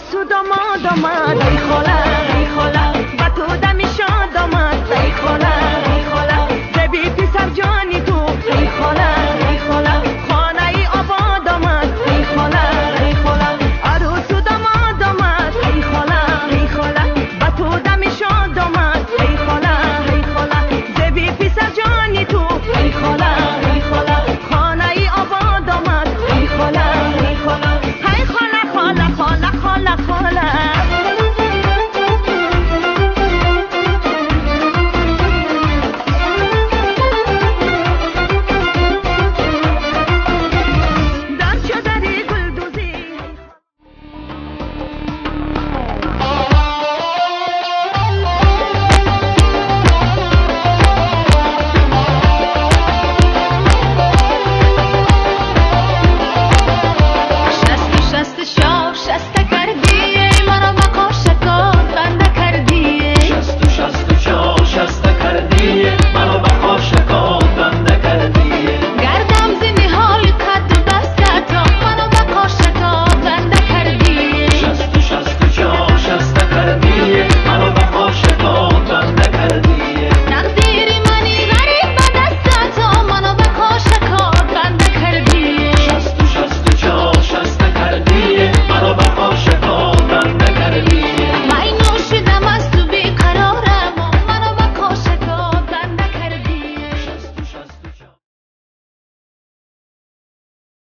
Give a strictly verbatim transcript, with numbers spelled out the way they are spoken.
عروس و داماد آمد ای خاله ای خاله و تو دمی شاد آمد ای خاله ای خاله زبی پسر جانی تو ای خاله ای خاله خانه ای آباد آمد ای خاله ای خاله عروس و داماد آمد ای خاله ای خاله و تو دمی شاد آمد ای خاله ای خاله زبی پسر جانی تو ای خاله ای خاله خانه ای آباد آمد ای خاله ای خاله ای خاله خاله خاله خاله خاله شست